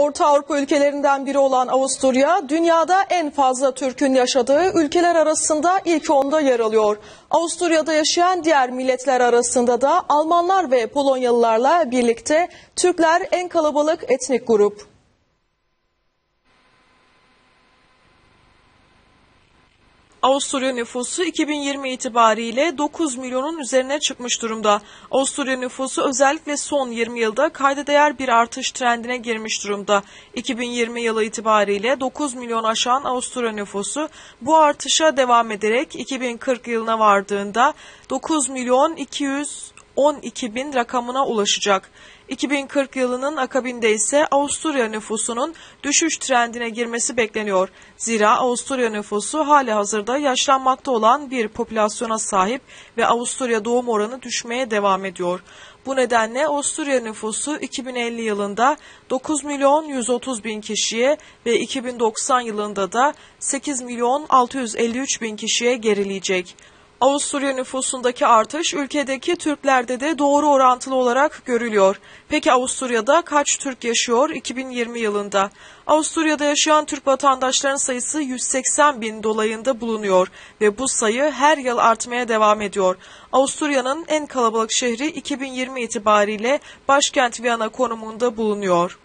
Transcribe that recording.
Orta Avrupa ülkelerinden biri olan Avusturya, dünyada en fazla Türk'ün yaşadığı ülkeler arasında ilk 10'da yer alıyor. Avusturya'da yaşayan diğer milletler arasında da Almanlar ve Polonyalılarla birlikte Türkler en kalabalık etnik grup. Avusturya nüfusu 2020 itibariyle 9 milyonun üzerine çıkmış durumda. Avusturya nüfusu özellikle son 20 yılda kayda değer bir artış trendine girmiş durumda. 2020 yılı itibariyle 9 milyon aşan Avusturya nüfusu bu artışa devam ederek 2040 yılına vardığında 9 milyon 212 bin rakamına ulaşacak. 2040 yılının akabinde ise Avusturya nüfusunun düşüş trendine girmesi bekleniyor. Zira Avusturya nüfusu halihazırda yaşlanmakta olan bir popülasyona sahip ve Avusturya doğum oranı düşmeye devam ediyor. Bu nedenle Avusturya nüfusu 2050 yılında 9 milyon 130 bin kişiye ve 2090 yılında da 8 milyon 653 bin kişiye gerileyecek. Avusturya nüfusundaki artış ülkedeki Türklerde de doğru orantılı olarak görülüyor. Peki Avusturya'da kaç Türk yaşıyor 2020 yılında? Avusturya'da yaşayan Türk vatandaşların sayısı 180 bin dolayında bulunuyor ve bu sayı her yıl artmaya devam ediyor. Avusturya'nın en kalabalık şehri 2020 itibariyle başkent Viyana konumunda bulunuyor.